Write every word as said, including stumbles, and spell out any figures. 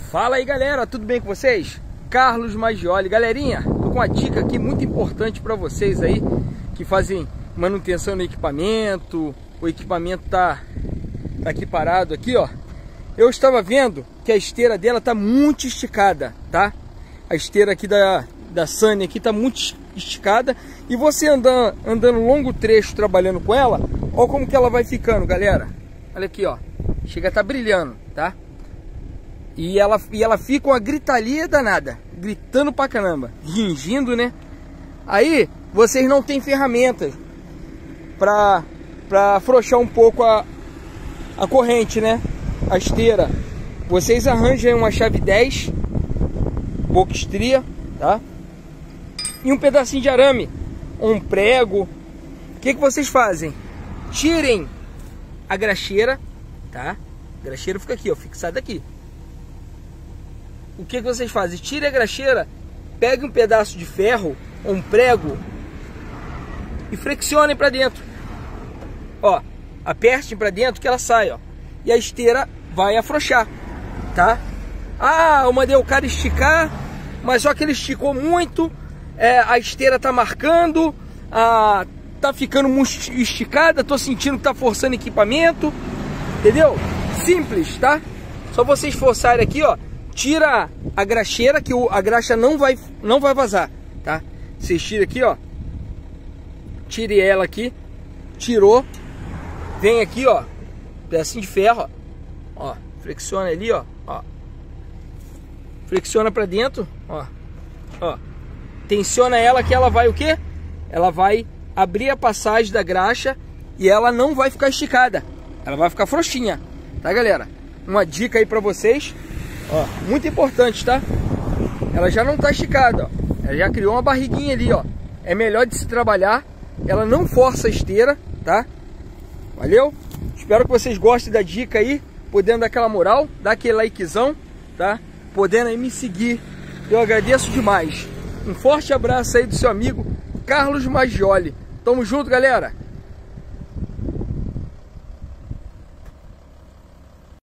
Fala aí galera, tudo bem com vocês? Carlos Maggioli. Galerinha, tô com uma dica aqui muito importante para vocês aí que fazem manutenção no equipamento. O equipamento tá, tá aqui parado aqui, ó. Eu estava vendo que a esteira dela tá muito esticada, tá? A esteira aqui da, da Sunny aqui tá muito esticada. E você andando, andando longo trecho trabalhando com ela, ó como que ela vai ficando, galera. Olha aqui, ó. Chega a tá brilhando, tá? E ela, e ela fica uma gritaria danada, gritando pra caramba, ringindo, né? Aí vocês não têm ferramentas pra, pra afrouxar um pouco a, a corrente, né? A esteira. Vocês arranjam uma chave dez, boca estria, tá? E um pedacinho de arame, um prego. O que que vocês fazem? Tirem a graxeira, tá? A graxeira fica aqui, ó, fixada aqui. O que que vocês fazem? Tire a graxeira, pegue um pedaço de ferro, um prego e flexionem para dentro. Ó, apertem para dentro que ela sai, ó. E a esteira vai afrouxar, tá? Ah, eu mandei o cara esticar, mas só que ele esticou muito, é, a esteira tá marcando, a, tá ficando muito esticada, tô sentindo que tá forçando equipamento, entendeu? Simples, tá? Só vocês forçarem aqui, ó. Tira a graxeira, que a graxa não vai, não vai vazar, tá? Vocês tiram aqui, ó. Tire ela aqui. Tirou. Vem aqui, ó. Pedacinho de ferro, ó. Ó, flexiona ali, ó. Ó. Flexiona pra dentro, ó. Ó. Tensiona ela que ela vai o quê? Ela vai abrir a passagem da graxa e ela não vai ficar esticada. Ela vai ficar frouxinha, tá, galera? Uma dica aí pra vocês. Ó, muito importante, tá? Ela já não tá esticada, ó. Ela já criou uma barriguinha ali, ó. É melhor de se trabalhar. Ela não força a esteira, tá? Valeu? Espero que vocês gostem da dica aí. Podendo dar aquela moral, dar aquele likezão, tá? Podendo aí me seguir. Eu agradeço demais. Um forte abraço aí do seu amigo Carlos Maggioli. Tamo junto, galera!